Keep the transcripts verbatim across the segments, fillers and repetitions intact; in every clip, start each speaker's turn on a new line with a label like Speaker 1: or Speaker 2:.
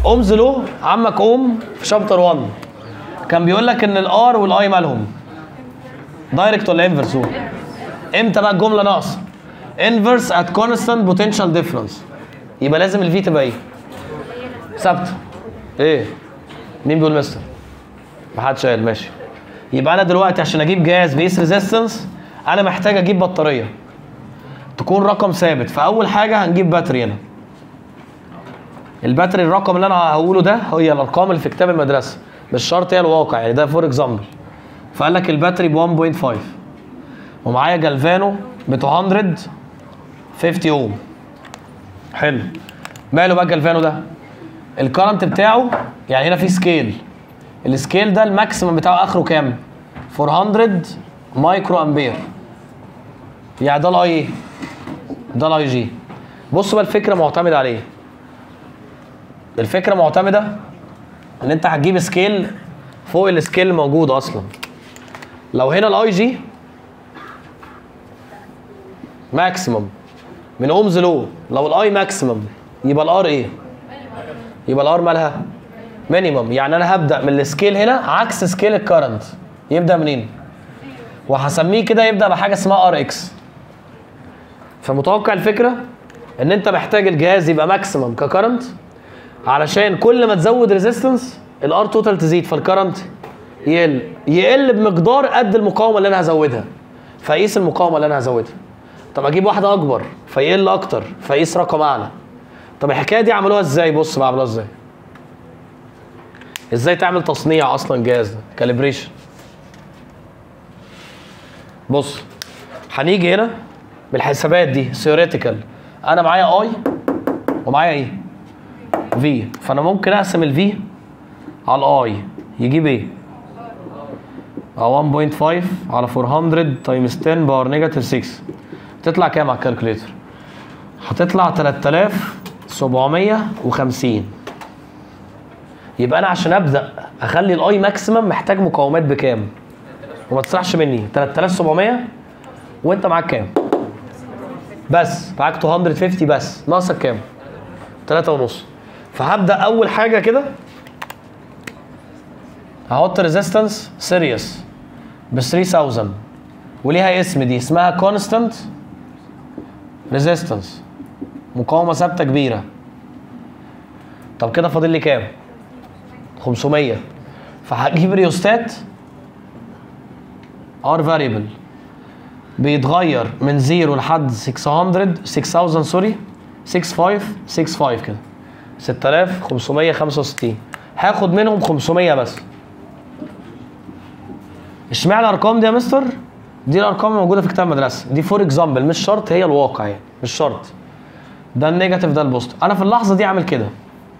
Speaker 1: اومز لو عمك اوم في شابتر واحد كان بيقول لك ان الار والاي مالهم دايركت ولا انفرس؟ هو امتى بقى الجمله ناقصه؟ انفرس ات كونستانت بوتنشال ديفرنس، يبقى لازم الفي تبقى ايه؟ ثابته. ايه؟ مين بيقول مستر؟ محدش قال. ماشي. يبقى انا دلوقتي عشان اجيب جهاز بيس ريزيستنس انا محتاج اجيب بطاريه تكون رقم ثابت، فاول حاجه هنجيب باتري هنا. الباتري الرقم اللي انا هقوله ده هي الارقام اللي في كتاب المدرسه، مش شرط هي الواقع، يعني ده فور اكزامبل. فقال لك الباتري ب واحد فاصلة خمسة ومعايا جالفانو ب مئتين وخمسين اوم. حلو. ماله بقى الجالفانو ده؟ الكرنت بتاعه يعني هنا في سكيل، السكيل ده الماكسيمم بتاعه اخره كام؟ أربعمية مايكرو امبير. يعني ده الاي ايه؟ ده الاي جي. بصوا بقى الفكره معتمده على ايه؟ الفكره معتمده ان انت هتجيب سكيل فوق السكيل الموجود اصلا. لو هنا الاي جي ماكسيمم من اومز لو، لو الاي ماكسيمم يبقى الار ايه؟ يبقى الار مالها؟ مينيمم. يعني انا هبدا من السكيل هنا عكس سكيل الكرنت. يبدا منين؟ وهسميه كده يبدا بحاجه اسمها ار اكس. فمتوقع الفكره ان انت محتاج الجهاز يبقى ماكسيمم ككرنت علشان كل ما تزود ريزيستنس الار توتال تزيد فالكرنت يقل، يقل بمقدار قد المقاومه اللي انا هزودها. فاقيس المقاومه اللي انا هزودها. طب اجيب واحده اكبر فيقل اكتر فاقيس رقم اعلى. طب الحكايه دي عملوها ازاي؟ بص بقى عملوها ازاي. ازاي تعمل تصنيع اصلا جهاز ده؟ كاليبريشن. بص هنيجي هنا بالحسابات دي ثيوريتيكال، انا معايا اي ومعايا ايه؟ في، فانا ممكن اقسم الفي على الاي يجيب ايه؟ واحد فاصلة خمسة على أربعمية تايمز عشرة باور نيجاتيف ستة. تطلع كام على الكالكوليتر؟ هتطلع تلاتة آلاف وسبعمية وخمسين. يبقى انا عشان ابدا اخلي الاي ماكسيمم محتاج مقاومات بكام؟ وما تسرحش مني، تلاتة آلاف وسبعمية وانت معاك كام؟ بس معاك مئتين وخمسين بس، ناقصك كام؟ تلاتة ونص. فهبدا اول حاجه كده هحط ريزيستنس سيريس ب تلاتة آلاف وليها اسم، دي اسمها كونستانت ريزيستنس، مقاومه ثابته كبيره. طب كده فاضل لي كام؟ خمسمية. فهجيب ريوستات ار فاريبل بيتغير من صفر لحد ستمية ستة آلاف سوري ستة خمسة ستة خمسة كده ستة آلاف وخمسمية وخمسة وستين. هاخد منهم خمسمية بس. اشمعنى الارقام دي يا مستر؟ دي الارقام الموجوده في كتاب المدرسه، دي فور اكزامبل، مش شرط هي الواقع، يعني مش شرط. ده النيجاتيف ده البوزيتيف. انا في اللحظه دي اعمل كده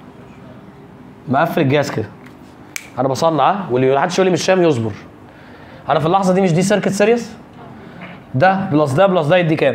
Speaker 1: مقفل الجهاز كده، انا بصنع، واللي محدش يقول لي مش فاهم يصبر. انا في اللحظه دي مش دي سيركت سيريس؟ ده بلس ده بلس ده يدي كام؟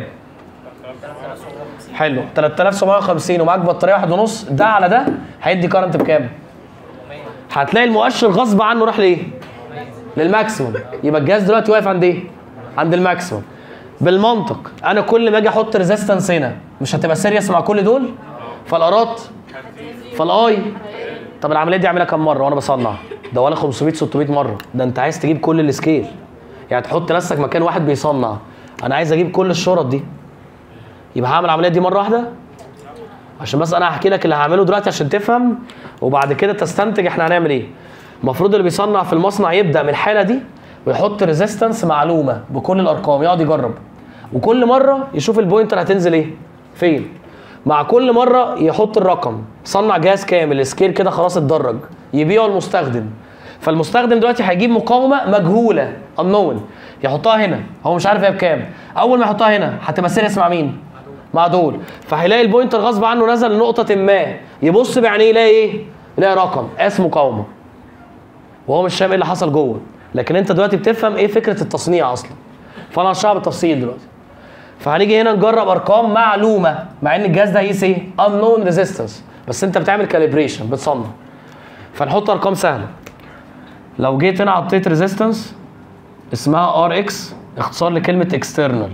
Speaker 1: حلو. تلاتة آلاف وسبعمية وخمسين ومعاك بطاريه واحد ونص، ده على ده هيدي كارنت بكام؟ هتلاقي المؤشر غصب عنه راح لايه؟ للماكسيموم. يبقى الجهاز دلوقتي واقف عند ايه؟ عند الماكسيموم. بالمنطق انا كل ما اجي احط ريزيستنس هنا مش هتبقى سيريس مع كل دول؟ فالارات فالاي. طب العمليه دي اعملها كام مره وانا بصنع؟ ده ولا خمسمية ستمية مره. ده انت عايز تجيب كل السكيل، يعني تحط نفسك مكان واحد بيصنع. انا عايز اجيب كل الشرط دي، يبقى هعمل العمليه دي مره واحده. عشان بس انا هحكي لك اللي هعمله دلوقتي عشان تفهم وبعد كده تستنتج احنا هنعمل ايه. المفروض اللي بيصنع في المصنع يبدا من الحاله دي ويحط ريزيستنس معلومه بكل الارقام، يقعد يجرب وكل مره يشوف البوينتر هتنزل ايه؟ فين؟ مع كل مره يحط الرقم. صنع جهاز كامل السكيل كده خلاص اتدرج، يبيعه المستخدم. فالمستخدم دلوقتي هيجيب مقاومه مجهوله unknown يحطها هنا، هو مش عارف هي بكام. اول ما يحطها هنا هتبقى سيريس مع مين؟ مع دول. فهيلاقي البوينتر غصب عنه نزل لنقطه ما، يبص بعينيه يلاقي ايه؟ يلاقي رقم قاس مقاومه وهو مش فاهم ايه اللي حصل جوه. لكن انت دلوقتي بتفهم ايه فكره التصنيع اصلا. فانا هشرحها بالتفصيل دلوقتي. فهنيجي هنا نجرب ارقام معلومه مع ان الجهاز ده هيقيس ايه؟ unknown resistance، بس انت بتعمل كاليبريشن بتصنع. فنحط ارقام سهله. لو جيت هنا حطيت ريزيستنس اسمها ار اكس، اختصار لكلمه اكسترنال،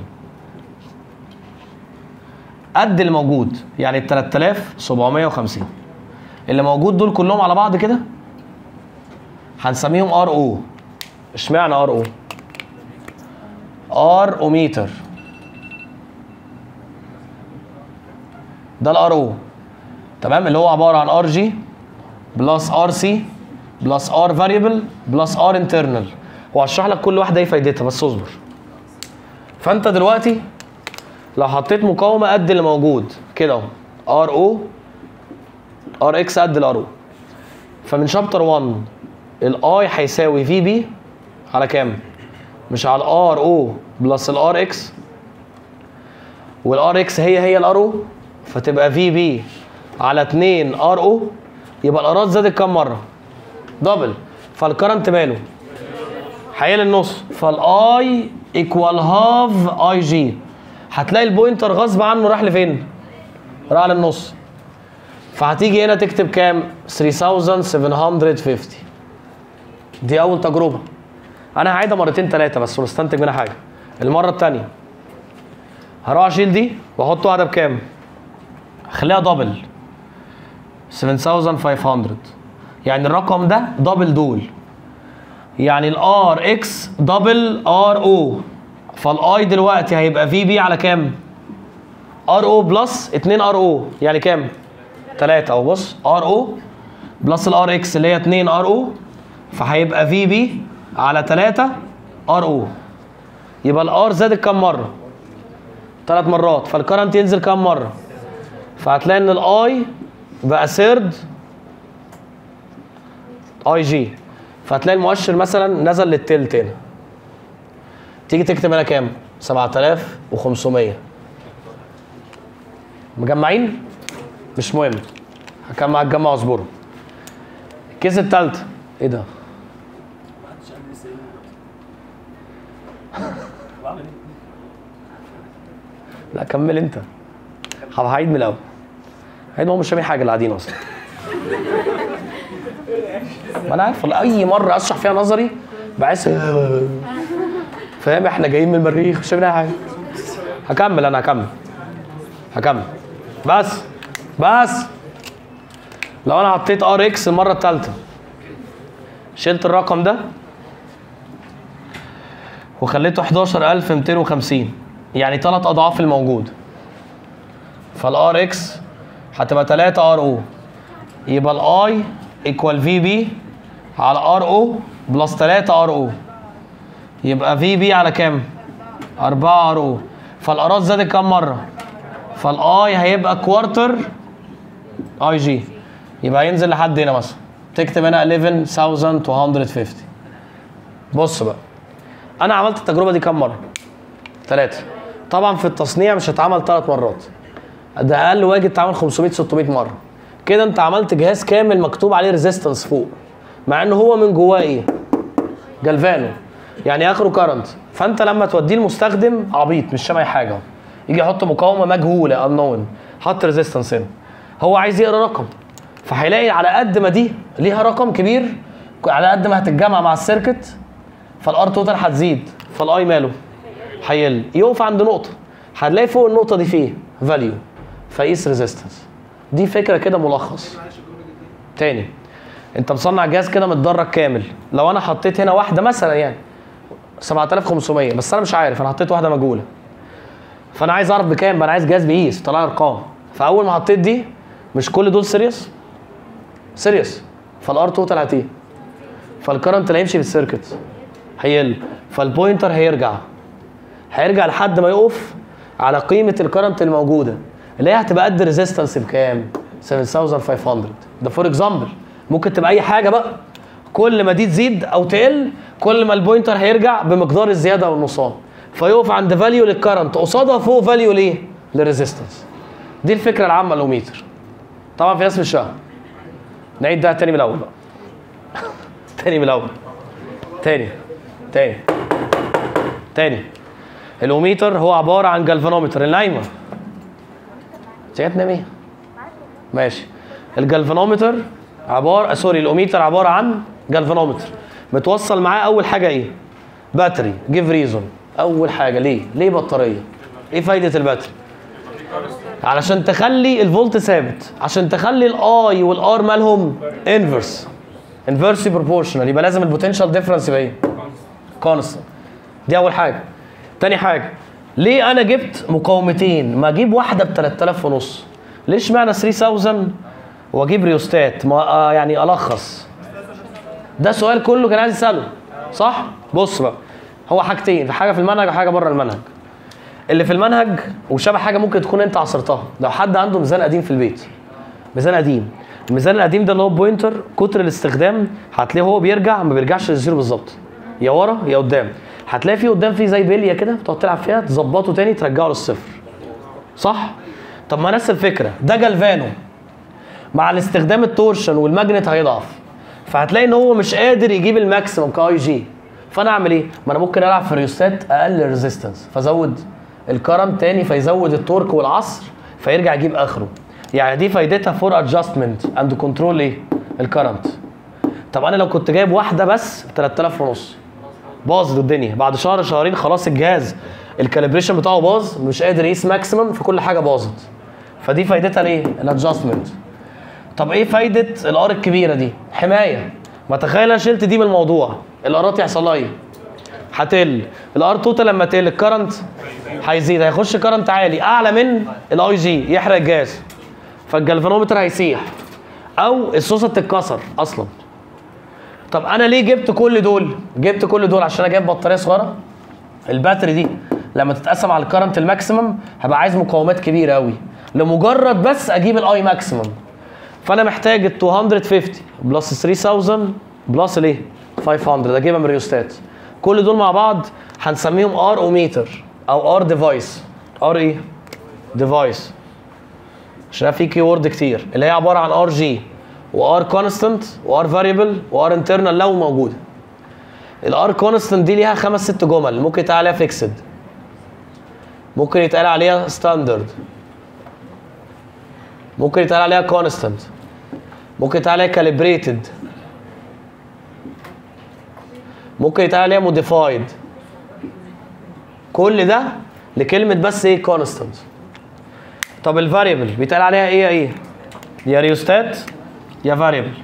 Speaker 1: قد اللي موجود يعني ال تلاتة آلاف وسبعمية وخمسين. اللي موجود دول كلهم على بعض كده هنسميهم ار او. اشمعنى ار او؟ ار اوميتر ده الار او، تمام، اللي هو عباره عن ار جي بلس ار سي بلس ار فاريبل بلس ار انترنال. وهشرح لك كل واحده ايه فايدتها بس اصبر. فانت دلوقتي لو حطيت مقاومه قد اللي موجود كده اهو، ار او ار اكس قد الار او، فمن شابتر واحد الاي هيساوي في بي على كام؟ مش على الار او بلس الار اكس، والار اكس هي هي الار او، فتبقى في بي على اتنين ار او، يبقى الارات زادت كام مره؟ دبل. فالكرنت ماله؟ هيقل النص، فالاي ايكوال هاف اي جي. هتلاقي البوينتر غصب عنه راح لفين؟ راح للنص. فهتيجي هنا تكتب كام؟ ثلاثة آلاف وسبعمية وخمسين. دي اول تجربه. انا هعيدها مرتين ثلاثه بس ونستنتج منها حاجه. المره الثانيه هروح اشيل دي واحط واحده بكام؟ اخليها دبل سبعة آلاف وخمسمية، يعني الرقم ده دبل دول، يعني الار اكس دبل ار او، فالاي دلوقتي هيبقى في بي على كام؟ ار او بلس اتنين ار او، يعني كام؟ تلاتة. اهو بص، ار او بلس الار اكس اللي هي اتنين ار او، فهيبقى في بي على تلاتة ار او. يبقى الار زادت كام مره؟ ثلاث مرات. فالكرنت ينزل كام مره؟ فهتلاقي ان الاي بقى سيرد اي جي، فهتلاقي المؤشر مثلا نزل للتلت هنا. تيجي تكتب هنا كام؟ سبعة آلاف وخمسمية. مجمعين؟ مش مهم، هكمل هتجمع واصبروا. الكيس التالتة ايه ده؟ لا كمل انت. هعيد من الاول. هعيد، ما هم مش فاهمين حاجه اللي قاعدين اصلا. ما انا عارف اي مره اشرح فيها نظري بحس فاهم احنا جايين من المريخ مش فاهمين حاجه. هكمل انا هكمل هكمل بس بس لو انا حطيت ار اكس المره الثالثه، شلت الرقم ده وخليته حداشر ألف ومئتين وخمسين، يعني ثلاث اضعاف الموجود، فالار اكس هتبقى تلاتة ار او، يبقى الاي ايكوال في بي على ار او بلس تلاتة ار او، يبقى في بي على كام؟ أربعة ار او. فالارات زادت كام مره؟ فالاي هيبقى كوارتر اي جي، يبقى ينزل لحد هنا مثلا. تكتب هنا أحد عشر ألف ومئتين وخمسين. بص بقى، انا عملت التجربه دي كام مره؟ ثلاثه. طبعا في التصنيع مش هتعمل ثلاث مرات، ده اقل واجب تعمل خمسمية ستمية مره. كده انت عملت جهاز كامل مكتوب عليه ريزيستنس فوق، مع ان هو من جواه ايه؟ جلفانو، يعني اخره كارنت. فانت لما توديه المستخدم عبيط مش سامع حاجه، يجي يحط مقاومه مجهوله انون، حط ريزيستنس هنا، هو عايز يقرا رقم، فهيلاقي على قد ما دي ليها رقم كبير على قد ما هتتجمع مع السيركت، فالار توتال هتزيد، فالاي ماله؟ هيقل، يقف عند نقطه، هتلاقي فوق النقطه دي فيه فاليو، فقيس ريزيستنس. دي فكره كده ملخص. تاني، انت مصنع جهاز كده متدرج كامل، لو انا حطيت هنا واحده مثلا يعني سبعة آلاف وخمسمية، بس انا مش عارف، انا حطيت واحده مجهوله، فانا عايز اعرف بكام، انا عايز جهاز بيقيس طلع ارقام. فاول ما حطيت دي، مش كل دول سيريس سيريس، فالار توتال هتيجي، فالكرنت اللي هيمشي في السيركت هيقل، فالبوينتر هيرجع هيرجع لحد ما يقف على قيمه الكرنت الموجوده اللي هي هتبقى قد ريزيستنس بكام؟ سبعة آلاف وخمسمية. ده فور اكزامبل، ممكن تبقى اي حاجه بقى. كل ما دي تزيد او تقل، كل ما البوينتر هيرجع بمقدار الزياده او النقصان، فيقف عند فاليو للكرنت قصادها فوق فاليو ليه؟ للريزيستنس. دي الفكره العامه للاوميتر. طبعا في ناس مش فاهمه. نعيد ده تاني من الاول بقى. تاني من الاول. تاني تاني تاني الاوميتر هو عباره عن جالفانومتر. النايمه ساعتنا ايه؟ ماشي. الجالفانومتر عباره سوري الاوميتر عباره عن جالفانومتر متوصل معاه اول حاجه ايه؟ باتري. جيف ريزون. اول حاجه ليه؟ ليه بطاريه؟ ايه فايده الباتري؟ علشان تخلي الفولت ثابت، عشان تخلي الاي والار مالهم انفرس انفرسي بروبورشنال، يبقى لازم البوتنشال ديفرنس يبقى ايه؟ كونستنت. دي اول حاجه. تاني حاجه، ليه انا جبت مقاومتين ما اجيب واحده ب تلاتة آلاف ونص؟ ليش معنى تلاتة آلاف واجيب ريوستات؟ ما آه يعني الخص ده سؤال كله كان عايز يساله صح؟ بص بقى، هو حاجتين، في حاجه في المنهج وحاجه بره المنهج. اللي في المنهج وشبه حاجه ممكن تكون انت عصرتها، لو حد عنده ميزان قديم في البيت، ميزان قديم، الميزان القديم ده اللي هو بوينتر، كتر الاستخدام هتلاقيه هو بيرجع ما بيرجعش للزيرو بالظبط، يا ورا يا قدام. هتلاقي فيه قدام فيه زي بليه كده بتقعد تلعب فيها تظبطه تاني ترجعه للصفر صح؟ طب ما نفس الفكره، ده جلفانو مع الاستخدام التورشن والماجنت هيضعف، فهتلاقي ان هو مش قادر يجيب الماكسيمم كاي جي. فانا اعمل ايه؟ ما انا ممكن العب في ريوستات اقل ريزيستنس فازود الكرنت تاني فيزود التورك والعصر فيرجع يجيب اخره. يعني دي فايدتها فور ادجستمنت اند كنترول ايه؟ الكرنت. طب انا لو كنت جايب واحده بس ب تلاتة آلاف ونص باظت الدنيا، بعد شهر شهرين خلاص الجهاز الكاليبريشن بتاعه باظ، مش قادر يقيس ماكسيمم في كل حاجه باظت. فدي فايدتها ليه؟ الادجستمنت. طب ايه فايده الار الكبيره دي؟ حمايه. ما تخيل انا شلت دي من الموضوع، الارات يحصل لها ايه؟ هتقل. الار توتال لما تقل الكرنت هيزيد، هيخش كرنت عالي اعلى من الاي جي يحرق الجهاز، فالجلفانومتر هيسيح او السوسه تتكسر اصلا. طب انا ليه جبت كل دول؟ جبت كل دول عشان انا جايب بطاريه صغيره. الباتري دي لما تتقسم على الكرنت الماكسيمم هبقى عايز مقاومات كبيره قوي لمجرد بس اجيب الاي ماكسيمم. فانا محتاج ال ميتين وخمسين بلس تلاتة آلاف بلس الايه؟ خمسمية اجيبها من الريوستات. كل دول مع بعض هنسميهم ار اوميتر او ار ديفايس. ار ايه؟ ديفايس، عشان في كي وورد كتير، اللي هي عباره عن ار جي وار كونستنت وار فاريبل وار انترنال لو موجوده. الار كونستنت دي ليها خمس ست جمل، ممكن يتقال عليها فيكسد، ممكن يتقال عليها ستاندرد، ممكن يتقال عليها كونستنت، ممكن يتقال عليها كاليبريتد، ممكن يتقال عليها موديفايد. كل ده لكلمه بس ايه؟ كونستنت. طب الفاريبل بيتقال عليها ايه؟ ايه؟ يا ريوستات يا فاريبل.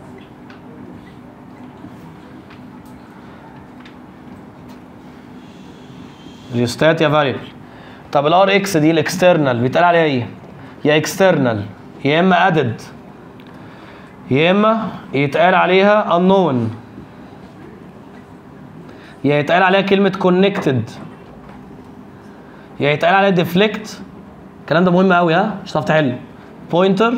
Speaker 1: ريوستات يا فاريبل. طب الار اكس دي الاكسترنال بيتقال عليها ايه؟ يا اكسترنال يا اما ادد يا اما يتقال عليها unknown يا يتقال عليها كلمه كونكتد يا يتقال عليها ديفليكت. الكلام ده مهم قوي ها، مش هتعرف تحل. بوينتر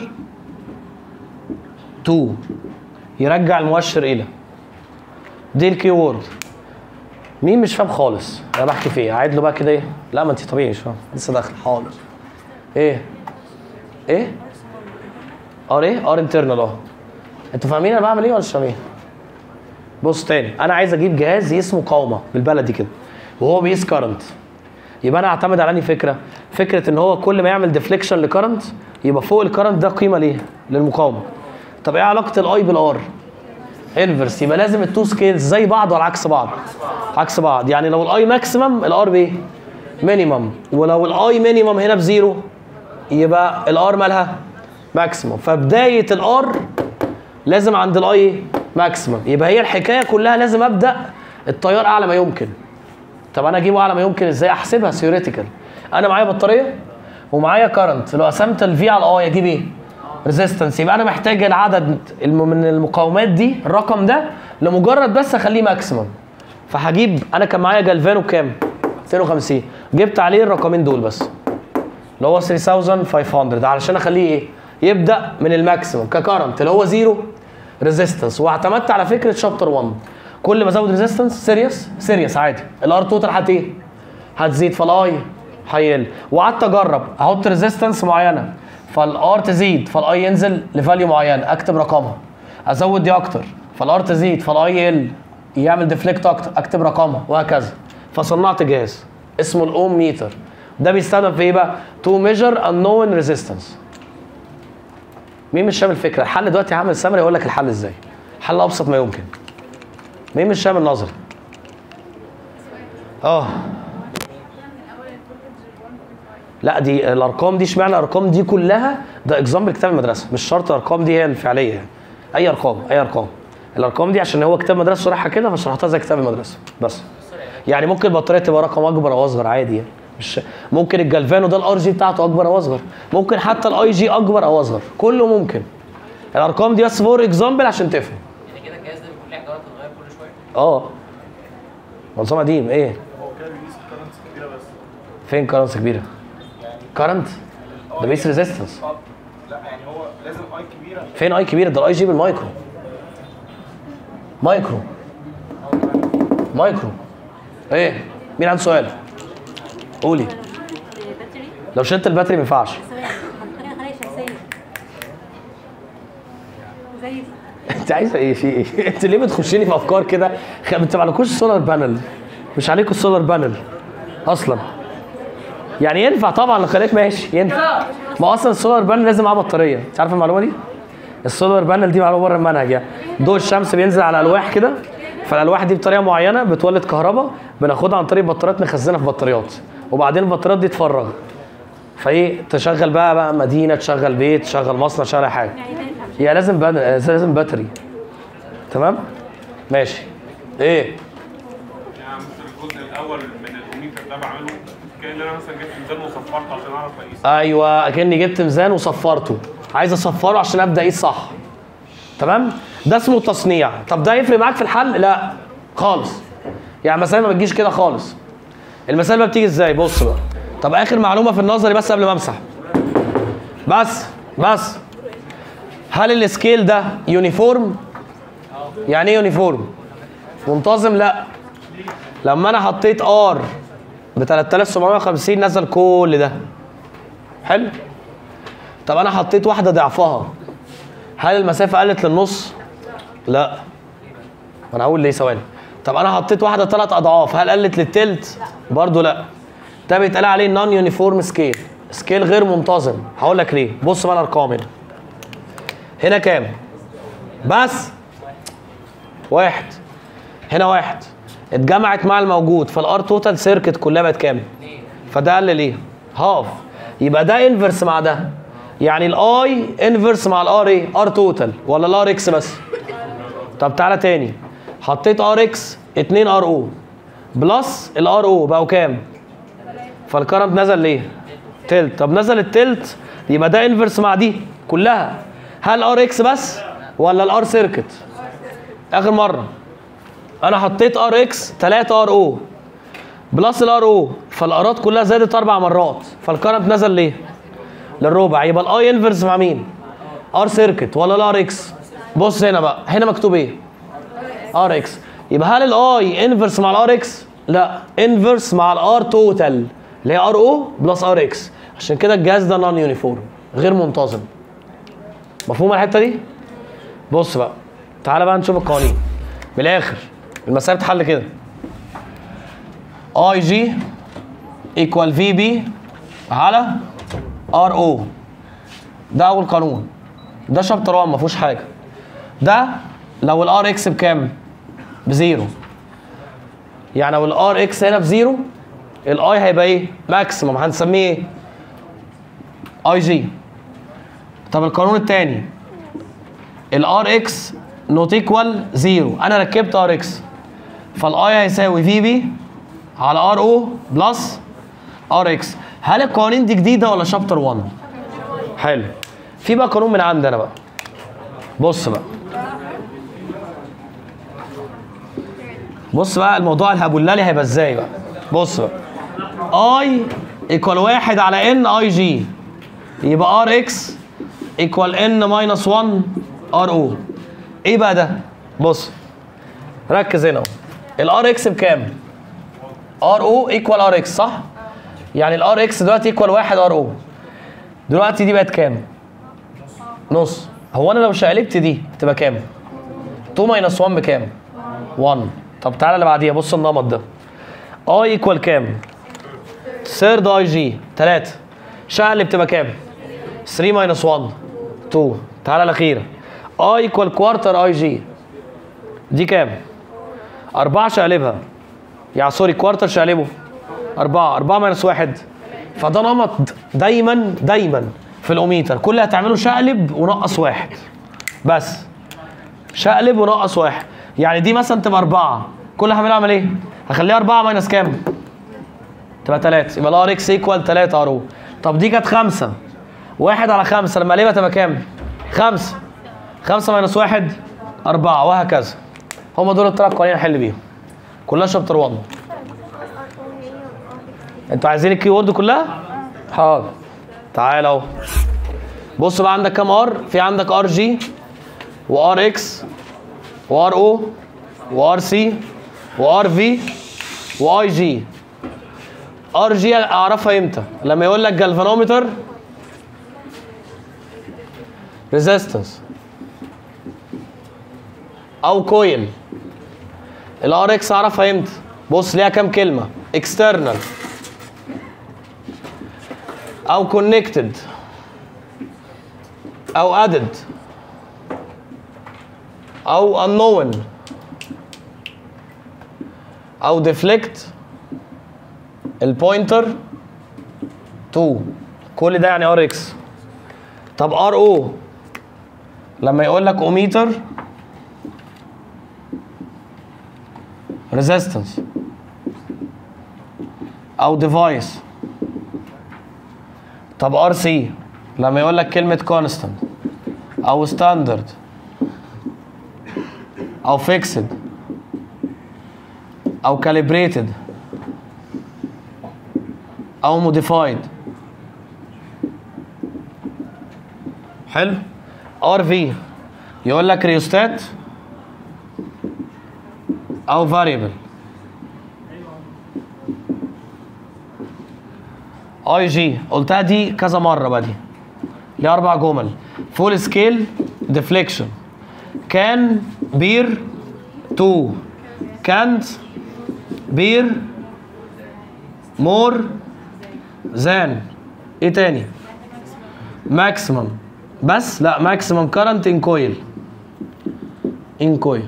Speaker 1: تو يرجع المؤشر الى، دي الكي وورد. مين مش فاهم خالص انا بحكي في ايه؟ اعيد له بقى كده ايه؟ لا ما انت طبيعي مش فاهم، لسه داخل. حاضر. ايه؟ ايه؟ ار ايه؟ ار انترنال. اه انتوا فاهمين انا بعمل ايه ولا مش فاهمين؟ بص تاني، انا عايز اجيب جهاز يقيس مقاومه بالبلدي كده وهو بيقيس كارنت، يبقى انا اعتمد على انهي فكره؟ فكره ان هو كل ما يعمل ديفليكشن لكارنت يبقى فوق الكارنت ده قيمه ليه؟ للمقاومه. طب ايه علاقه الاي بالار؟ انفرس، يبقى لازم التو سكيلز زي بعض ولا عكس بعض؟ عكس بعض. يعني لو الاي ماكسيمم الار بايه؟ مينيمم، ولو الاي مينيمم هنا بزيرو يبقى الار مالها؟ ماكسيمم. فبدايه الار لازم عند الاي ماكسيمم، يبقى هي الحكايه كلها لازم ابدا التيار اعلى ما يمكن. طب انا اجيبه اعلى ما يمكن ازاي؟ احسبها ثيوريتيكال. انا معايا بطاريه ومعايا كارنت، لو قسمت الفي على الاي اجيب ايه؟ ريزيستنس. يبقى انا محتاج العدد من المقاومات دي، الرقم ده لمجرد بس اخليه ماكسيمم. فهجيب، انا كان معايا جلفانو بكام؟ ميتين وخمسين، جبت عليه الرقمين دول بس اللي هو تلاتة آلاف وخمسمية علشان اخليه ايه؟ يبدا من الماكسيمم ككارنت اللي هو زيرو ريزيستنس. واعتمدت على فكره شابتر واحد، كل ما ازود ريزيستنس سيريس سيريس عادي الار توتال هت ايه؟ هتزيد، فالاي هيقل. وقعدت اجرب احط ريزيستنس معينه فالار تزيد فالاي ينزل لفاليو معين، اكتب رقمها، ازود دي اكتر فالار تزيد فالاي يقل، يعمل ديفليكت اكتر اكتب رقمها، وهكذا. فصنعت جهاز اسمه الاوم ميتر. ده بيستخدم في ايه بقى؟ تو ميجر انون ريزيستنس. مين مش فاهم الفكره؟ الحل دلوقتي هعمل سمري اقول لك الحل ازاي. حل ابسط ما يمكن. مين مش فاهم النظري؟ اه لا دي الارقام دي اشمعنى الارقام دي كلها ده اكزامبل كتاب المدرسه، مش شرط الارقام دي هي الفعليه يعني. اي ارقام اي ارقام الارقام دي عشان هو كتاب مدرسه شرحها كده فشرحتها زي كتاب المدرسه بس. يعني ممكن البطاريه تبقى رقم اكبر او اصغر عادي يعني. مش ممكن الجلفانو ده الار جي بتاعته اكبر او اصغر، ممكن حتى الاي جي اكبر او اصغر، كله ممكن. الارقام دي بس فور اكزامبل عشان تفهم.
Speaker 2: يعني كده الجهاز ده بيكون له حاجات بتتغير كل شويه؟
Speaker 1: اه نظام قديم. ايه
Speaker 3: هو كده بيقيس كرنتس كبيره بس.
Speaker 1: فين كرنتس كبيره؟ كرنت ده بيس ريزيستنس.
Speaker 3: لا يعني هو لازم اي كبيره.
Speaker 1: فين اي كبيره؟ ده الاي جي بالمايكرو. مايكرو مايكرو. ايه مين عنده سؤال؟ قولي. لو شلت الباتري ما ينفعش. انت عايزه ايه في ايه؟ انت ليه بتخشيني في افكار كده؟ انت ما عليكوش سولار بانل، مش عليكم السولار بانل اصلا. يعني ينفع طبعا لو خليك ماشي ينفع. ما اصلا السولار بانل لازم معاه بطاريه، انت عارف المعلومه دي؟ السولار بانل دي معلومه بره المنهج يعني. ضوء الشمس بينزل على الواح كده، فالالواح دي بطريقه معينه بتولد كهرباء بناخدها عن طريق بطاريات نخزنها في بطاريات، وبعدين البطاريات دي تفرغ. فايه تشغل بقى بقى مدينه، تشغل بيت، تشغل مصنع، تشغل حاجه. هي لازم بان... لازم باتري. تمام؟ ماشي. ايه؟
Speaker 4: يعني مثلا الجزء الاول من الكمبيوتر ده بعمله كأن انا مثلا جبت ميزان وصفرته عشان اعرف اقيس.
Speaker 1: ايوه اكني جبت ميزان وصفرته، عايز اصفره عشان ابدا اقيس صح. تمام؟ ده اسمه تصنيع. طب ده يفرق معاك في الحل؟ لا خالص. يعني المسائل ما بتجيش كده خالص. المسائل بقى بتيجي ازاي؟ بص بقى. طب اخر معلومه في النظري بس قبل ما امسح. بس بس هل السكيل ده يونيفورم؟ يعني ايه يونيفورم؟ منتظم؟ لا. لما انا حطيت ار ب ثلاثة آلاف وسبعمية وخمسين نزل كل ده. حلو؟ طب انا حطيت واحده ضعفها، هل المسافه قلت للنص؟ لا. انا هقول ليه ثواني. طب انا حطيت واحده ثلاث اضعاف، هل قلت للتلت؟ برضه لا. ده بيتقال عليه نون يونيفورم سكيل، سكيل غير منتظم. هقول لك ليه. بص بقى الارقام هنا. هنا كام؟ بس واحد. هنا واحد اتجمعت مع الموجود، فالار توتال سيركت كلها بقت كام؟ فده قل ليه؟ هاف. يبقى ده انفرس مع ده. يعني الاي انفرس مع الار ايه؟ ار توتال ولا الار اكس بس؟ طب تعالى تاني. حطيت ار اكس اتنين ار او بلس الار او بقوا كام؟ فالكرنت نزل ليه؟ تلت. طب نزل التلت يبقى ده انفرس مع دي كلها. هل ار اكس بس ولا الار سيركت؟ اخر مره انا حطيت ار اكس تلاتة ار او بلس الار او، فالارات كلها زادت اربع مرات، فالكرنت نزل ليه؟ للربع. يبقى الاي انفرس مع مين؟ ار سيركت ولا الار اكس؟ بص هنا بقى، هنا مكتوب ايه؟ ار اكس. يبقى هل الاي انفرس مع الار اكس؟ لا، انفرس مع الار توتال اللي هي ار او بلس ار اكس. عشان كده الجهاز ده نون يونيفورم، غير منتظم. مفهوم الحته دي؟ بص بقى، تعالى بقى نشوف القوانين من الاخر. المسائل بتتحل كده. اي جي ايكوال في بي على ار او. ده اول قانون. ده شابتر واحد ما فيهوش حاجه. ده لو الار اكس بكام؟ بزيرو. يعني لو الار اكس هنا بزيرو الاي هيبقى ايه؟ ماكسيموم. هنسميه ايه؟ اي جي. طب القانون الثاني الار اكس نوت ايكوال زيرو، انا ركبت ار اكس فالاي هيساوي في بي على ار او بلس ار اكس. هل القوانين دي جديده ولا شابتر واحد؟ حلو. في بقى قانون من عندنا بقى. بص بقى بص بقى الموضوع الهبولالي هيبقى ازاي بقى. بص بقى اي ايكوال واحد على ان اي جي، يبقى ار اكس ايكوال ان ماينس واحد ار او. ايه بقى ده؟ بص ركز هنا. الار اكس بكام؟ ار او ايكوال ار اكس، صح؟ يعني الار اكس دلوقتي ايكوال واحد ار او. دلوقتي دي بقت كام؟ نص. هو انا لو شقلبت دي تبقى كام؟ اتنين ماينس واحد بكام؟ واحد. طب تعالى اللي بعديها. بص النمط ده. اي ايكوال كام؟ ثيرد اي جي تلاتة. شقلب تبقى كام؟ تلاتة ماينس واحد اتنين. تعالى الاخيره. اي ايكوال كوارتر اي جي. دي كام؟ أربعة. شقلبها. يعني سوري كوارتر شقلبه أربعة. أربعة ماينس واحد فده نمط دايما دايما في الاوميتر، كل اللي هتعمله شقلب ونقص واحد بس، شقلب ونقص واحد. يعني دي مثلا تبقى أربعة، كل اللي هعمله اعمل ايه؟ هخليها أربعة ماينس كام؟ تبقى تلاتة، يبقى الار اكس ايكوال تلاتة ار او. طب دي كانت خمسة، واحد على خمسة لما اقلبها تبقى كام؟ خمسة. خمسة ماينس واحد أربعة، وهكذا. هم دول الثلاث قوانين هنحل بيهم. كلها شابتر واحد. انتوا عايزين الكي وورد كلها؟ حاضر. تعال اهو. بص بقى، عندك كام ار؟ في عندك ار جي وار اكس وار او وار سي وار في واي جي. ار جي اعرفها امتى؟ لما يقول لك جالفانومتر ريزيستنس او كويل. الار اكس اعرفها امتى؟ بص ليها كام كلمه؟ اكسترنال او كونكتد او ادد او unknown او ديفليكت البوينتر تو. كل ده يعني ار اكس. طب ار او لما يقول لك اوميتر ريزيستنس او ديفايس. طب ار سي لما يقول لك كلمه كونستانت او ستاندرد او فيكسد او كاليبريتد او موديفايد. حلو. ار في يقول لك ريوستات او فاريبل. اي جي قلتها دي كذا مره بقى، دي ليها اربع جمل. فول سكيل ديفليكشن، كان بير تو، كانت بير مور ذان. ايه تاني؟ ماكسيمم بس؟ لا، ماكسيمم كارنت ان كويل. ان كويل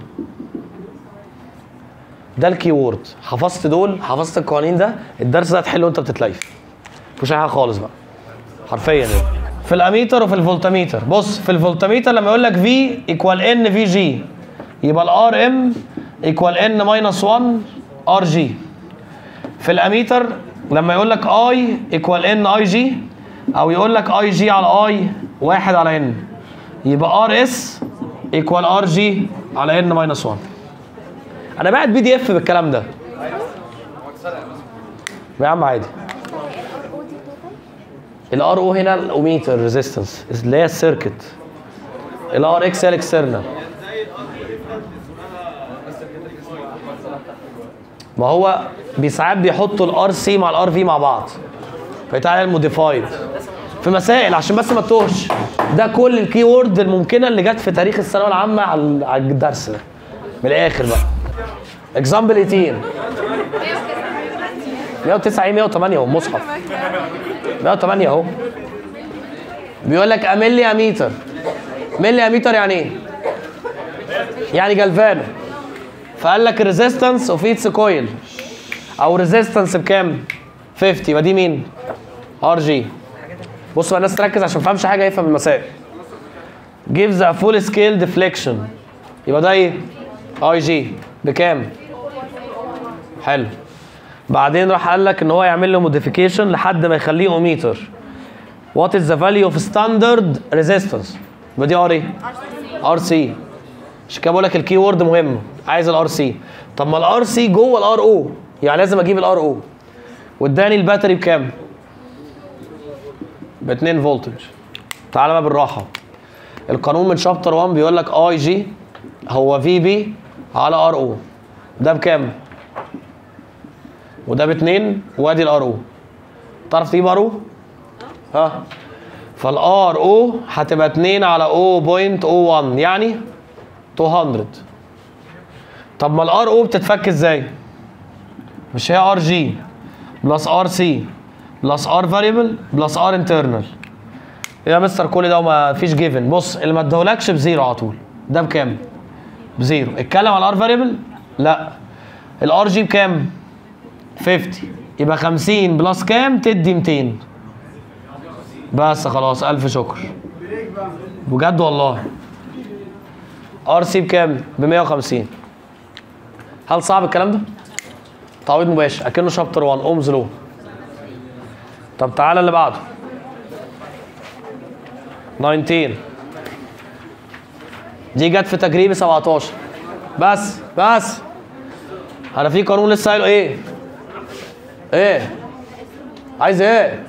Speaker 1: ده الكي وورد. حفظت دول، حفظت القوانين ده، الدرس ده هتحله وانت بتتليف، مفيش اي حاجه خالص بقى حرفيا يعني. في الاميتر وفي الفولتميتر، بص في الفولتميتر لما يقول لك في ايكوال ان في جي يبقى الار ام ايكوال ان ماينس واحد ار جي. في الاميتر لما يقول لك اي ايكوال ان اي جي او يقول لك اي جي على اي واحد على ان يبقى ار اس ايكوال ار جي على ان ماينس واحد. انا باعت بي دي اف بالكلام ده يا عم عادي. الار او هنا الاوميتر ريزيستنس اللي هي السيركت. الار اكس هي الاكسترنال. ما هو ساعات بيحطوا الار سي مع الار في مع بعض فيتعمل الموديفايد في مسائل عشان بس ما تتوهش. ده كل الكي وورد الممكنه اللي جت في تاريخ الثانويه العامه على الدرس ده من الاخر بقى. اكزامبل تمنتاشر مية وتسعة ايه مية وتمانية اهو المصحف مية وتمانية اهو. بيقول لك املي اميتر. ملي اميتر يعني ايه؟ يعني جلفانو. فقال لك ريزيستنس اوف ايتس كويل او ريزيستنس بكام؟ خمسين. يبقى دي مين؟ ار جي. بصوا بقى الناس تركز عشان ما فهمش حاجه يفهم المسائل. gives a full scale deflection يبقى ده ايه؟ اي جي بكام؟ حلو. بعدين راح قال لك ان هو يعمل له موديفيكيشن لحد ما يخليه اوميتر. وات از ذا فاليو اوف ستاندرد ريزيستنس؟ يبقى دي ار ايه؟ ار سي. عشان كده بقول لك الكي وورد مهم، عايز الار سي. طب ما الار سي جوه الار او، يعني لازم اجيب الار او. واداني الباتري بكام؟ ب اتنين فولتج. تعالى بقى بالراحه. القانون من شابتر واحد بيقول لك اي جي هو في بي على ار او. ده بكام؟ وده باتنين وادي الار او. تعرف تجيب ار او؟ ها؟ فالار او هتبقى اتنين على صفر فاصلة صفر واحد يعني ميتين. طب ما الار او بتتفك ازاي؟ مش هي ار جي بلس ار سي بلس ار فاريبل بلس ار انترنال. ايه يا مستر كل ده وما فيش جيفن؟ بص اللي ما ادهولكش بزيرو على طول. ده بكام؟ بزيرو. اتكلم على الار فاريبل؟ لا. الار جي بكام؟ خمسين. يبقى خمسين بلس كام تدي ميتين. بس خلاص الف شكر بجد والله. ار سي بكام؟ ب مية وخمسين. هل صعب الكلام ده؟ تعويض مباشر اكنه شابتر واحد اومز لو. طب تعالى اللي بعده تسعتاشر. دي جت في تجريبي سبعتاشر. بس بس انا في قانون لسه قايله. ايه ايه عايز ايه؟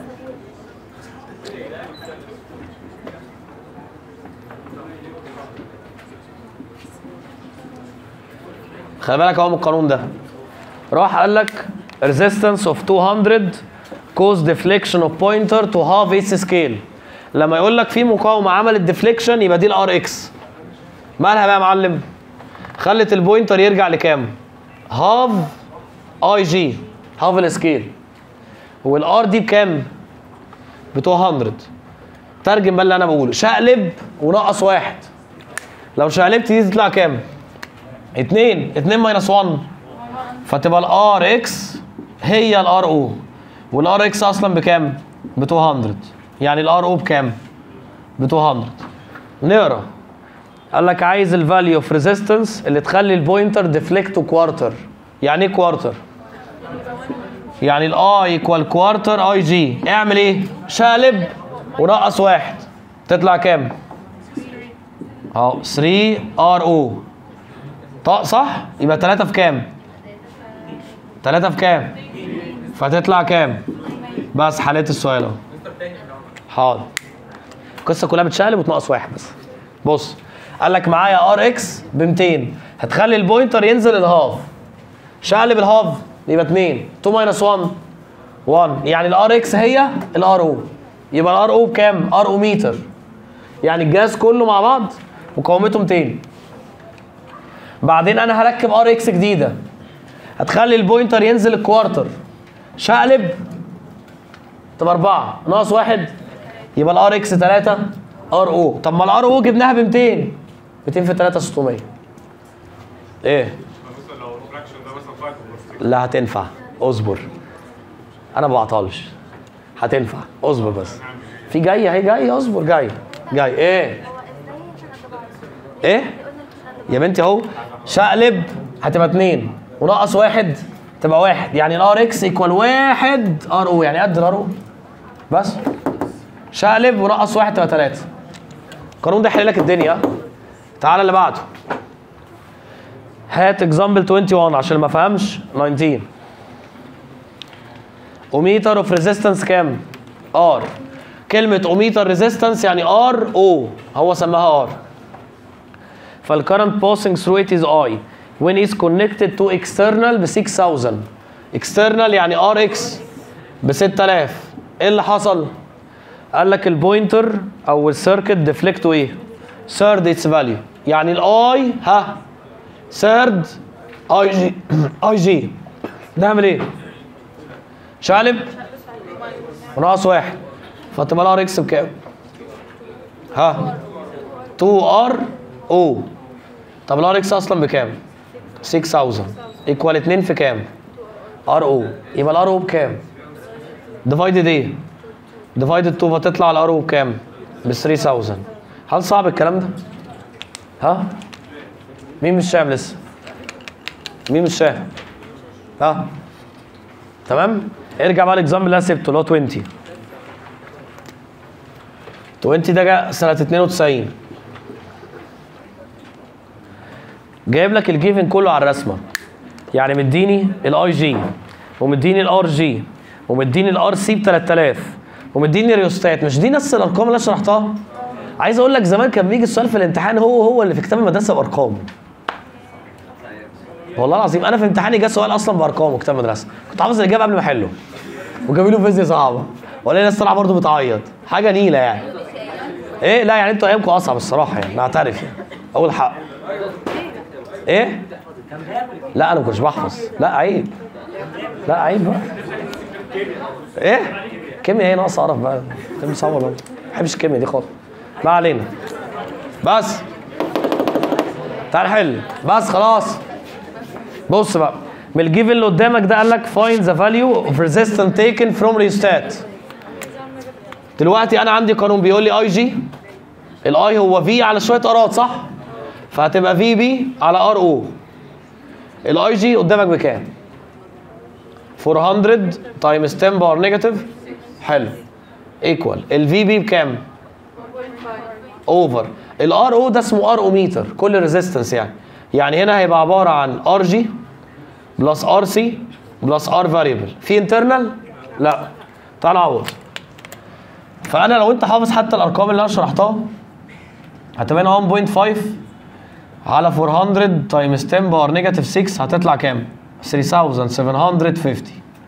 Speaker 1: خلي بالك اهو من القانون ده. راح قال لك resistance of two hundred cause deflection of pointer to half its scale. لما يقول لك في مقاومه عملت ديفليكشن يبقى دي الار اكس. مالها بقى يا معلم؟ خلت البوينتر يرجع لكام؟ هاف اي جي، هاف السكيل. والار دي بكام؟ ب ميتين. ترجم بقى اللي انا بقوله، شقلب ونقص واحد. لو شقلبت دي تطلع كام؟ اتنين، اتنين ماينس واحد، فتبقى الار اكس هي الار او. والار اكس اصلا بكام؟ ب ميتين. يعني الار او بكام؟ ب ميتين. نقرا. قال لك عايز الفاليو اوف ريزيستنس اللي تخلي البوينتر ديفليكت كوارتر. يعني ايه كوارتر؟ يعني الاي ايكوال كوارتر اي جي. اعمل ايه؟ شقلب ونقص واحد تطلع كام؟ اهو تلاتة ار او. طق صح؟ يبقى تلاتة في كام؟ تلاتة في كام؟ فتطلع كام؟ بس حليت السؤال اهو. حاضر. القصه كلها بتشقلب وتنقص واحد بس. بص قال لك معايا ار اكس ب ميتين، هتخلي البوينتر ينزل الهاف. شقلب الهاف يبقى اتنين، اتنين ماينس واحد واحد، يعني الار اكس هي الار او. يبقى الار او بكام؟ ار او متر. يعني الجهاز كله مع بعض مقاومته ميتين. بعدين انا هركب ار اكس جديده هتخلي البوينتر ينزل الكوارتر. شقلب تبقى اربعة ناقص واحد يبقى الار اكس تلاتة ار او. طب ما الار او جبناها ب ميتين، ميتين في تلاتة ستمية. ايه؟
Speaker 4: مثلا لو الفراكشن ده مثلا فايف بلس
Speaker 1: لا هتنفع، اصبر انا ما بعطلش. هتنفع اصبر بس. في جاي اهي، جاي اصبر، جاي جاي. ايه ايه يا بنتي اهو. شقلب هتبقى اتنين ونقص واحد تبقى واحد، يعني الار اكس ايكوال واحد ار او، يعني قد الار او بس. شقلب ونقص واحد تبقى تلاتة. القانون ده يحل لك الدنيا. تعالى اللي بعده. هات اكزامبل واحد وعشرين عشان ما فهمش. تسعتاشر. اوميتر اوف ريزيستنس كام؟ ار. كلمة اوميتر ريزيستنس يعني ار او، هو سماها ار. فالكرنت passing through it is I when is connected to external ب ستة آلاف. external يعني ار اكس ب ستة آلاف. ايه اللي حصل؟ قال لك البوينتر او السيركت ديفليكتو ايه؟ third its value. يعني الاي ها third اي جي اي جي. نعمل ايه؟ شقلب وناقص واحد فتبقى الار اكس بكام؟ ها اتنين ار او. طب الار اكس اصلا بكام؟ ستة آلاف ايكوال اتنين في كام؟ ار او. يبقى الار او بكام؟ ديفايدد ايه؟ ديفايدد اتنين فتطلع الار او بكام؟ ب تلاتة آلاف. هل صعب الكلام ده؟ ها؟ مين مش فاهم لسه؟ مين مش فاهم؟ ها؟ تمام؟ ارجع بقى الاكزامبل اللي انا سبته اللي هو عشرين. عشرين ده جه سنة اتنين وتسعين. جايب لك الجيفن كله على الرسمه. يعني مديني الاي جي ومديني الار جي ومديني الار سي ب تلاتة آلاف ومديني ريوستات. مش دي نفس الارقام اللي انا شرحتها؟ عايز اقول لك زمان كان بيجي السؤال في الامتحان هو هو اللي في كتاب المدرسه بارقام. والله العظيم انا في امتحاني جه سؤال اصلا بارقام كتاب المدرسه، كنت حافظ الاجابه قبل ما احله. وجابوا له فيزياء صعبه ولا الناس طالعه برضه بتعيط، حاجه نيله يعني. ايه لا يعني انتوا ايامكم اصعب الصراحه، يعني نعترف يعني اول حق. ايه؟ لا انا ما كنتش بحفظ، لا عيب، لا عيب بقى. ايه؟ كيمياء ايه ناقص قرف بقى، كيمياء صعبه والله، ما بحبش الكيمياء دي خالص. ما علينا. بس تعال حل، بس خلاص. بص بقى، من الجيفن اللي قدامك ده قال لك find the value of resistance taken from rheostat. دلوقتي انا عندي قانون بيقول لي اي جي، الاي هو في على شويه ارات صح؟ فهتبقى في بي على ار او. الاي جي قدامك بكام؟ أربعمية تايمز عشرة باور نيجاتيف حلو ايكوال الفي بي بكام؟ اوفر الار او ده اسمه ار اوميتر كل ريزيستنس يعني يعني هنا هيبقى عباره عن ار جي بلس ار سي بلس ار فاريبل. في انترنال؟ لا. تعال نعوض. فانا لو انت حافظ حتى الارقام اللي انا شرحتها هتبقى هنا واحد فاصلة خمسة على أربعمية تايمز عشرة باور نيجاتيف ستة هتطلع كام؟ ثلاثة آلاف سبعمية وخمسين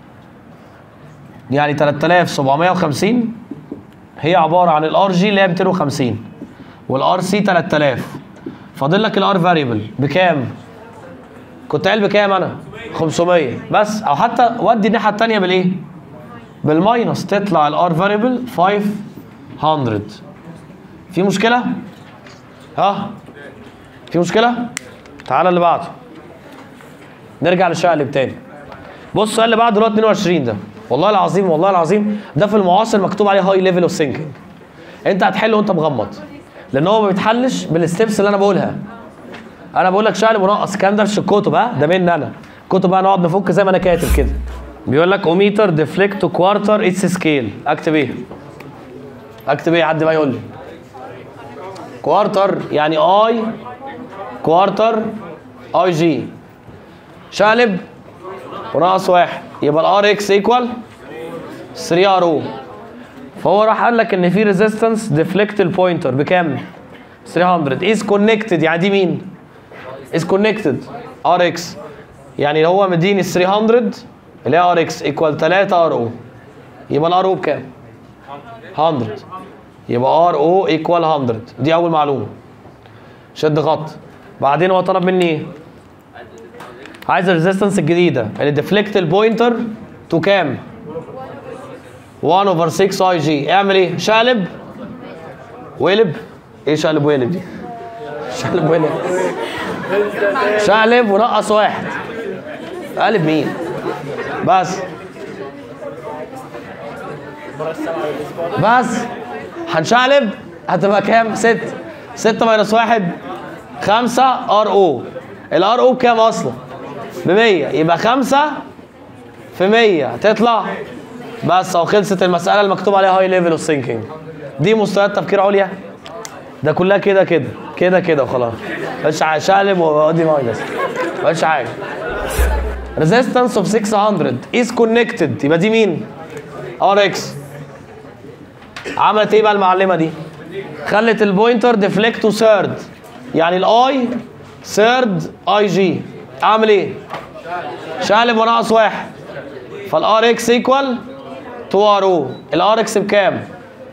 Speaker 1: يعني تلاتة آلاف سبعمية وخمسين هي عباره عن الار جي اللي هي مئتين وخمسين والار سي تلاتة آلاف. فاضل لك الار فاريبل بكام؟ كنت قايل بكام انا؟ خمسمية بس، او حتى ودي الناحيه الثانيه بالايه؟ بالماينس تطلع الار فاريبل خمسمية. في مشكله؟ ها؟ في مشكله؟ تعالى اللي بعده. نرجع للشقلب تاني. بص السؤال اللي بعده اللي هو اتنين وعشرين ده، والله العظيم والله العظيم ده في المعاصر مكتوب عليه هاي ليفل اوف ثينكينج. انت هتحله وانت مغمض لان هو ما بيتحلش بالستبس اللي انا بقولها. انا بقول لك شقلب ونقص، الكلام ده مش الكتب، ها ده مني انا. الكتب بقى نقعد نفك زي ما انا كاتب كده. بيقول لك اوميتر ديفليكت كوارتر اتس سكيل. اكتب ايه؟ اكتب ايه؟ حد بقى يقول لي. كوارتر يعني اي كوارتر اي جي شقلب وناقص واحد يبقى الار اكس ايكوال تلاتة ار او. فهو راح قال لك ان في ريزيستنس ديفليكت البوينتر بكام؟ تلتمية از كونكتد يعني دي مين؟ از كونكتد ار اكس يعني هو مديني تلتمية اللي هي ار اكس ايكوال تلاتة ار او. يبقى الار او بكام؟ مية. يبقى ار او ايكوال مية. دي اول معلومه. شد خط. بعدين هو طلب مني ايه؟ عايز الريزيستنس الجديده اللي ديفليكت البوينتر تو كام؟ واحد اوفر ستة اي جي. اعمل ايه؟ شقلب وقلب. ايه شقلب وقلب دي؟ شقلب وقلب. شقلب ونقص واحد. قلب مين؟ بس بس هنشقلب هتبقى كام؟ ستة. ستة ماينس واحد خمسة ار او. الار او بكام اصلا؟ ب مية. يبقى خمسة في مية هتطلع بس. او خلصت المساله المكتوب عليها هاي ليفل اوف ثينكينج. دي مستويات تفكير عليا. ده كلها كده كده كده كده وخلاص. مش شقلب وادي ماينس مش حاجه. resistance of ستمية is connected يبقى دي مين؟ ار اكس. عملت ايه بقى المعلمه دي؟ خلت البوينتر ديفليكت تو ثيرد يعني الاي ثيرد اي جي. اعمل ايه؟ شقلب وناقص واحد فالار اكس ايكوال اتنين ار او. الار اكس بكام؟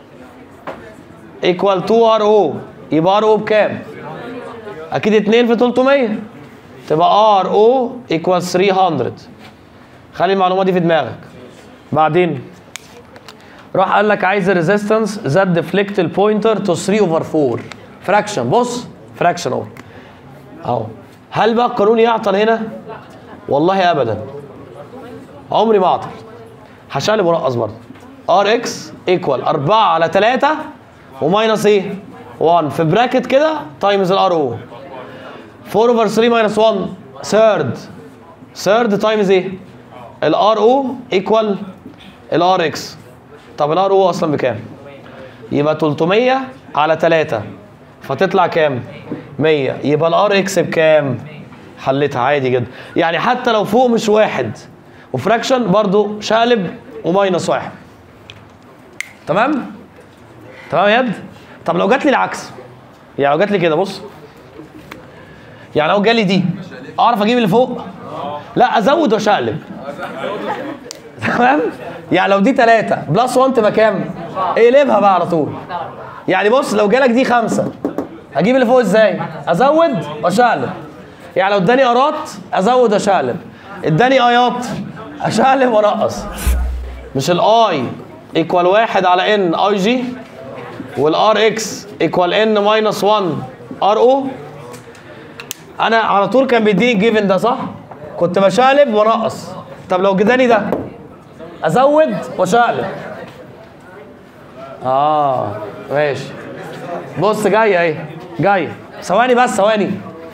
Speaker 1: ايكوال اتنين ار او. يبقى ار او بكام؟ اكيد اتنين في تلتمية تبقى ار او ايكوال تلتمية. خلي المعلومه دي في دماغك. بعدين راح قال لك عايز الريزيستنس ذات ديفليكت البوينتر تو تلاتة اوفر أربعة فراكشن. بص فراكشن اهو اهو. هل بقى القانون يعطل هنا؟ والله ابدا عمري ما اعطل. هشقلب ونقص برضه. ار اكس ايكوال أربعة على تلاتة وماينس ايه؟ واحد في براكت كده تايمز الار او. أربعة اوفر تلاتة ماينس واحد ثيرد. ثيرد تايمز ايه؟ الار او ايكوال الار اكس. طب الار او اصلا بكام؟ يبقى تلتمية على تلاتة فتطلع كام؟ مية. يبقى الار اكس بكام؟ حلتها عادي جدا. يعني حتى لو فوق مش واحد وفراكشن برضو شقلب وماينس واحد. تمام؟ تمام يا يد؟ طب لو جات لي العكس يعني لو جات لي كده بص يعني لو جالي دي اعرف اجيب اللي فوق؟ لا ازود واشقلب. تمام؟ يعني لو دي تلاتة بلس واحد تبقى كام؟ اقلبها بقى على طول. يعني بص لو جالك دي خمسة هجيب اللي فوق ازاي؟ ازود واشقلب. يعني لو اداني ارات ازود واشقلب، اداني ايات اشقلب وانقص. مش الاي ايكوال واحد على ان اي جي والار اكس ايكوال ان ماينس واحد ار او. انا على طول كان بيديني الجيفن ده صح؟ كنت بشقلب ونقص. طب لو جداني ده ازود واشقلب. اه ماشي. بص جايه اهي جايه. ثواني بس ثواني.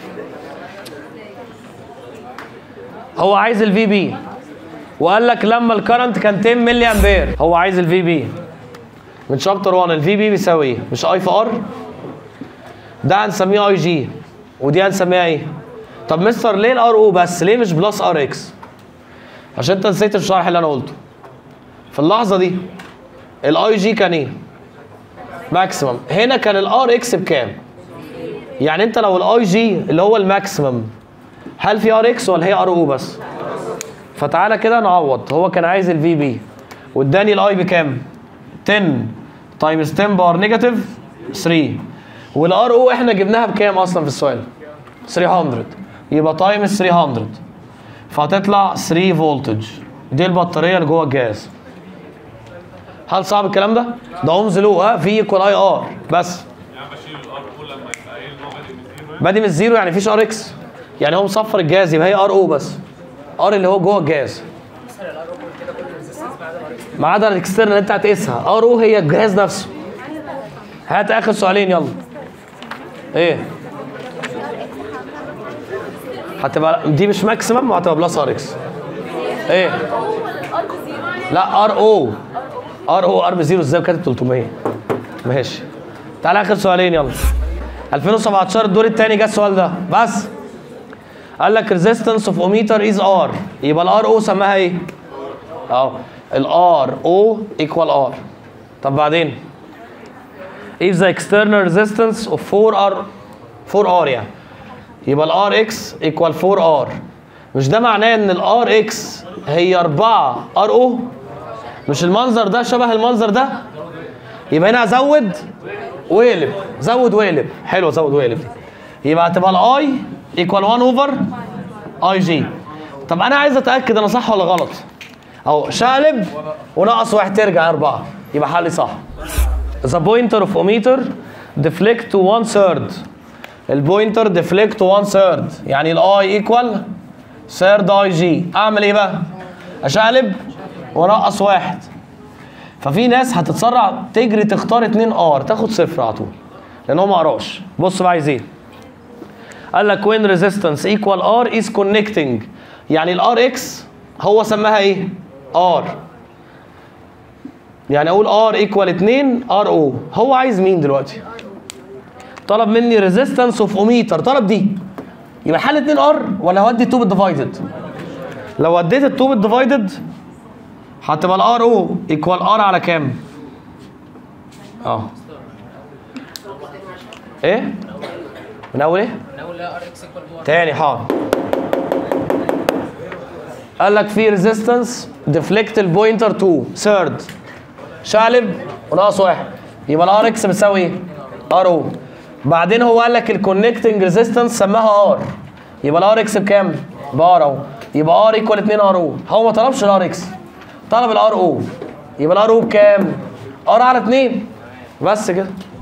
Speaker 1: هو عايز الفي بي وقال لك لما الكرنت كان عشرة ملي امبير. هو عايز الفي بي من شابتر واحد. الفي بي بيساوي ايه؟ مش اي في ار؟ ده هنسميه اي جي ودي هنسميها ايه؟ طب مستر ليه الار او بس؟ ليه مش بلس ار اكس؟ عشان انت نسيت الشرح اللي انا قلته. في اللحظه دي الاي جي كان ايه؟ ماكسيمم. هنا كان الار اكس بكام؟ يعني انت لو الاي جي اللي هو الماكسيمم هل في ار اكس ولا هي ار او بس؟ فتعالى كده نعوض. هو كان عايز الفي بي واداني الاي بكام؟ عشرة تايمز عشرة باور نيجاتيف ثلاثة. والار او احنا جبناها بكام اصلا في السؤال؟ ثلاثمية. يبقى تايمز ثلاثمية فهتطلع ثلاثة فولتج. دي البطاريه اللي جوه الجهاز. هل صعب الكلام ده؟ ده اومز لو. ها في ايكوال اي ار بس.
Speaker 4: يعني بشيل الار او لما يبقى ايه ان هو بادئ من زيرو.
Speaker 1: بادئ من الزيرو يعني مفيش ار اكس. يعني هو مصفر الجهاز يبقى هي ار او بس. ار اللي هو جوه الجهاز. ما عدا الاكسترنال اللي انت هتقيسها. ار او هي الجهاز نفسه. هات اخر سؤالين يلا. ايه؟ هتبقى دي مش ماكسيمم وهتبقى بلس ار اكس. ايه؟ لا ار او. ار او ار بزيرو ازاي وكاتب ثلاثمية؟ ماشي. تعالى اخر سؤالين يلا. ألفين وسبعتاشر الدور الثاني جه السؤال ده بس. قال لك ريزيستنس اوف اوميتر از ار. يبقى الار او سماها ايه؟ اهو الار او ايكوال ار. طب بعدين if the external resistance of four r four r يعني يبقى الار اكس ايكوال فور ار. مش ده معناه ان الار اكس هي أربعة ار او؟ مش المنظر ده شبه المنظر ده؟ يبقى هنا ازود واقلب. زود واقلب. حلو زود واقلب دي. يبقى هتبقى الاي ايكوال واحد اوفر اي جي. طب انا عايز اتاكد انا صح ولا غلط. اهو شقلب ونقص واحد ترجع اربعه. يبقى حلي صح. The pointer of ohmmeter deflect to one third. البوينتر deflect to one third يعني الاي ايكوال third اي جي. اعمل ايه بقى؟ اشقلب ونقص واحد. ففي ناس هتتسرع تجري تختار اتنين ار تاخد صفر على طول لان هو ما قراش. بص بقى عايز ايه؟ قال لك when resistance equal R is connecting يعني الار اكس هو سماها ايه؟ ار. يعني اقول ار ايكوال اتنين ار او. هو عايز مين دلوقتي؟ طلب مني ريزيستنس اوف اوميتر. طلب دي. يبقى حل اتنين ار ولا هودي اتنين بالديفايدد؟ لو وديت اتنين بالديفايدد هتبقى الار او ايكوال ار على كام؟ اه ايه؟ من اول ايه؟
Speaker 2: من اول ار اكس ايكوال
Speaker 1: تاني حاضر. قال لك في ريزيستنس ديفليكت البوينتر اتنين ثيرد. شقلب وناقص واحد. يبقى الار اكس بتساوي ايه؟ ار او. بعدين هو قال لك الكونكتنج ريزيستنس سماها ار. يبقى الار اكس بكام؟ بار اهو. يبقى ار ايكوال اتنين ار او. هو ما طلبش الار اكس طلب الار او. يبقى الار او بكام؟ ار على اتنين بس كده.